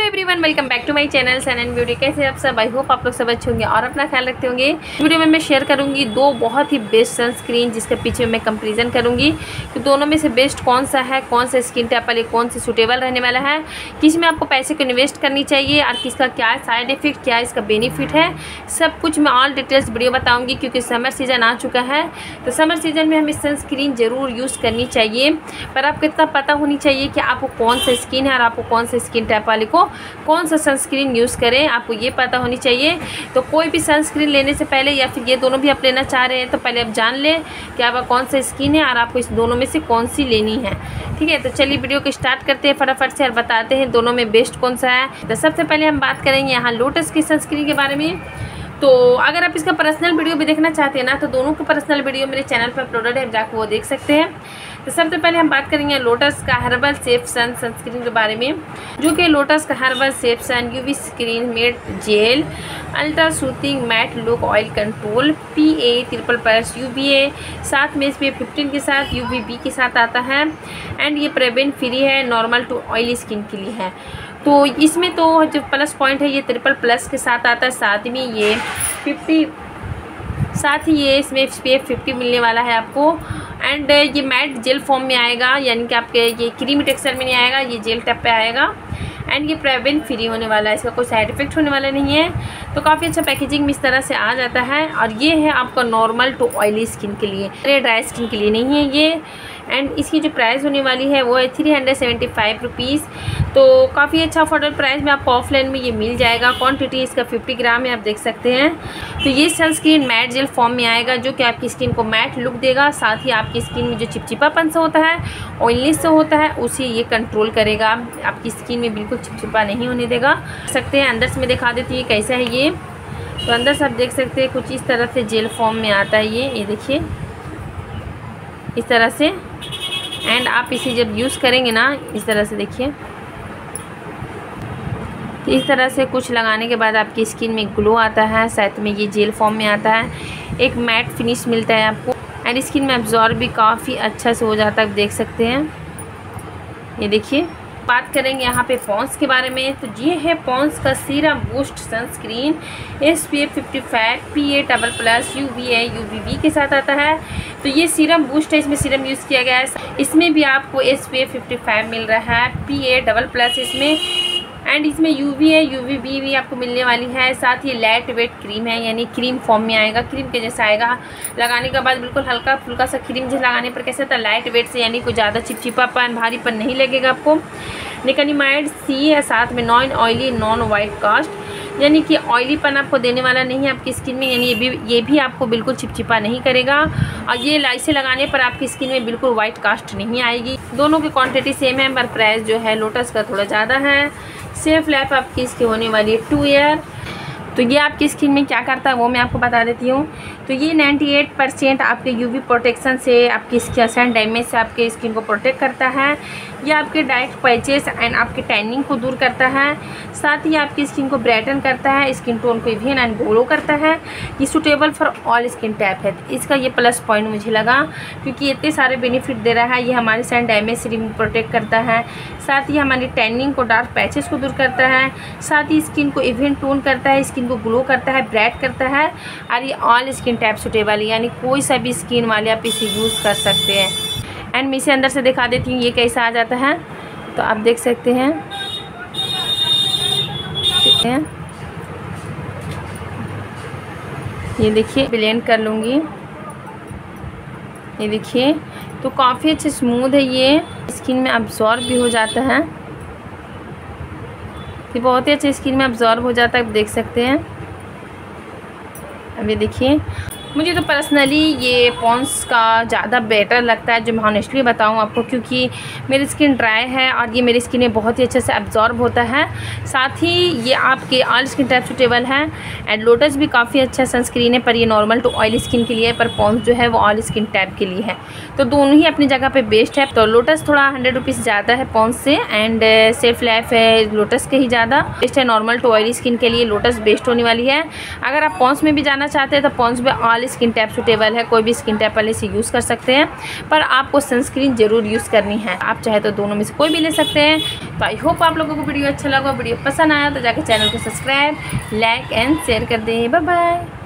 Everyone, welcome back to my channel Sun and Beauty. कैसे आप सब? आई होप आप लोग सब अच्छे होंगे और अपना ख्याल रखते होंगे। वीडियो में मैं शेयर करूंगी दो बहुत ही बेस्ट सनस्क्रीन, जिसके पीछे मैं कंपैरिजन करूंगी कि दोनों में से बेस्ट कौन सा है, कौन सा स्किन टाइप वाले कौन से सूटेबल रहने वाला है, किस में आपको पैसे को इन्वेस्ट करनी चाहिए और किसका क्या साइड इफेक्ट, क्या इसका बेनिफिट है, सब कुछ मैं ऑल डिटेल्स वीडियो बताऊँगी। क्योंकि समर सीजन आ चुका है तो समर सीजन में हमें सनस्क्रीन ज़रूर यूज़ करनी चाहिए, पर आपको इतना पता होनी चाहिए कि आपको कौन सा स्किन है और आपको कौन सा स्किन टाइप वाले को कौन सा सनस्क्रीन यूज़ करें, आपको ये पता होनी चाहिए। तो कोई भी सनस्क्रीन लेने से पहले या फिर ये दोनों भी आप लेना चाह रहे हैं तो पहले आप जान लें कि आपका कौन सा स्किन है और आपको इस दोनों में से कौन सी लेनी है। ठीक है, तो चलिए वीडियो को स्टार्ट करते हैं फटाफट से और बताते हैं दोनों में बेस्ट कौन सा है। तो सबसे पहले हम बात करेंगे यहाँ लोटस की सनस्क्रीन के बारे में। तो अगर आप इसका पर्सनल वीडियो भी देखना चाहते हैं ना, तो दोनों के पर्सनल वीडियो मेरे चैनल पर अपलोडेड है, जाकर वो देख सकते हैं। तो सबसे पहले हम बात करेंगे लोटस का हर्बल सेफ सन सनस्क्रीन के बारे में, जो कि लोटस का herbal safe sun UV screen matte gel ultra soothing matte look oil control PA++ UVA, साथ में इसमें 15 के साथ UVB के साथ आता है एंड ये प्रेवेंट फ्री है, नॉर्मल टू ऑयली स्किन के लिए है। तो इसमें तो जो प्लस पॉइंट है ये SSS के साथ आता है, साथ में ये 50 साथ ही ये इसमें SPF 50 मिलने वाला है आपको एंड ये मैट जेल फॉर्म में आएगा, यानी कि आपके ये क्रीमी टेक्सचर में नहीं आएगा, ये जेल टाइप पे आएगा एंड ये प्रेवेंट फ्री होने वाला है, इसका कोई साइड इफेक्ट होने वाला नहीं है। तो काफ़ी अच्छा पैकेजिंग में इस तरह से आ जाता है और ये है आपका नॉर्मल टू ऑयली स्किन के लिए, ड्राई स्किन के लिए नहीं है ये। एंड इसकी जो प्राइस होने वाली है वो है 375 रुपीज़। तो काफ़ी अच्छा अफोर्डेबल प्राइस में आपको ऑफलाइन में ये मिल जाएगा। क्वांटिटी इसका 50 ग्राम है, आप देख सकते हैं। तो ये सनस्क्रीन मैट जेल फॉर्म में आएगा, जो कि आपकी स्किन को मैट लुक देगा, साथ ही आपकी स्किन में जो चिपचिपापन से होता है, ऑयलीनेस से होता है, उसे ये कंट्रोल करेगा, आपकी स्किन में बिल्कुल चिपचिपा नहीं होने देगा। देख सकते हैं अंदर से मैं दिखा देती हूँ कैसा है ये। तो अंदर से आप देख सकते हैं कुछ इस तरह से जेल फॉर्म में आता है ये देखिए इस तरह से। एंड आप इसे जब यूज़ करेंगे ना इस तरह से देखिए, तो इस तरह से कुछ लगाने के बाद आपकी स्किन में ग्लो आता है, साथ में ये जेल फॉर्म में आता है, एक मैट फिनिश मिलता है आपको एंड स्किन में एब्जॉर्ब भी काफ़ी अच्छा से हो जाता है, आप देख सकते हैं ये देखिए। बात करेंगे यहाँ पे पॉन्स के बारे में। तो ये है पॉन्स का serum boost sunscreen SPF 55 PA++ UVA UVB के साथ आता है। तो ये सीरम बूस्ट है, इसमें सीरम यूज़ किया गया है, इसमें भी आपको SPF 55 मिल रहा है, PA++ इसमें एंड इसमें UVA UVB भी आपको मिलने वाली है। साथ ही लाइट वेट क्रीम है, यानी क्रीम फॉर्म में आएगा, क्रीम के जैसा आएगा, लगाने के बाद बिल्कुल हल्का फुल्का सा क्रीम जैसे लगाने पर कैसे था लाइट वेट से, यानी कोई ज़्यादा चिपचिपापन भारीपन नहीं लगेगा आपको। निकोनिमाइड C है, साथ में non oily non white cast, यानी कि ऑयलीपन आपको देने वाला नहीं है आपकी स्किन में, यानी ये भी आपको बिल्कुल चिपचिपा नहीं करेगा और ये इसे लगाने पर आपकी स्किन में बिल्कुल वाइट कास्ट नहीं आएगी। दोनों की क्वांटिटी सेम है, पर प्राइस जो है लोटस का थोड़ा ज़्यादा है। सेफ लाइफ आपकी इसकी होने वाली है 2 ईयर। तो ये आपकी स्किन में क्या करता है वो मैं आपको बता देती हूँ। तो ये 98% आपके UV प्रोटेक्शन से, आपकी सन डैमेज से आपके स्किन को प्रोटेक्ट करता है। ये आपके डार्क पैचेस एंड आपके टैनिंग को दूर करता है, साथ ही आपकी स्किन को ब्राइटन करता है, स्किन टोन को इवन एंड ग्लो करता है। ये suitable for all skin type है, इसका ये प्लस पॉइंट मुझे लगा, क्योंकि इतने सारे बेनिफिट दे रहा है। ये हमारे सन डैमेज से प्रोटेक्ट करता है, साथ ही हमारी टैनिंग को, डार्क पैचेस को दूर करता है, साथ ही स्किन को इवन टोन करता है, स्किन को ग्लो करता है, ब्राइट करता है। और ये ऑल स्किन टाइप सूटेबल, यानी कोई सा भी स्किन वाले आप इसे यूज़ कर सकते हैं। एंड मैं इसे अंदर से दिखा देती हूँ ये कैसा आ जाता है। तो आप देख सकते हैं ये देखिए, ब्लेंड कर लूँगी, ये देखिए। तो काफ़ी अच्छे स्मूथ है, ये स्किन में अब्जॉर्ब भी हो जाता है, ये बहुत ही अच्छे स्किन में अब्जॉर्ब हो जाता है, आप देख सकते हैं। अब ये देखिए, मुझे तो पर्सनली ये पॉन्स का ज़्यादा बेटर लगता है, जो मैं ऑनेस्टली बताऊँ आपको, क्योंकि मेरी स्किन ड्राई है और ये मेरी स्किन में बहुत ही अच्छे से एब्जॉर्ब होता है। साथ ही ये आपके ऑल स्किन टाइप सूटेबल है एंड लोटस भी काफ़ी अच्छा सनस्क्रीन है, पर ये नॉर्मल टू ऑयली स्किन के लिए है, पर पॉन्स जो है वो ऑल स्किन टाइप के लिए है। तो दोनों ही अपनी जगह पे बेस्ट है। तो लोटस थोड़ा 100 रुपीज़ ज़्यादा है पॉन्स से एंड सेफ लाइफ है लोटस के ही ज़्यादा बेस्ट है। नॉर्मल टू ऑयली स्किन के लिए लोटस बेस्ट होने वाली है। अगर आप पॉन्स में भी जाना चाहते हैं तो पॉन्स में all all skin type suitable है, कोई भी स्किन टाइप वाले से यूज़ कर सकते हैं, पर आपको सनस्क्रीन ज़रूर यूज़ करनी है। आप चाहे तो दोनों में से कोई भी ले सकते हैं। तो आई होप आप लोगों को वीडियो अच्छा लगा, वीडियो पसंद आया तो जाकर चैनल को सब्सक्राइब, लाइक एंड शेयर कर दें। Bye bye.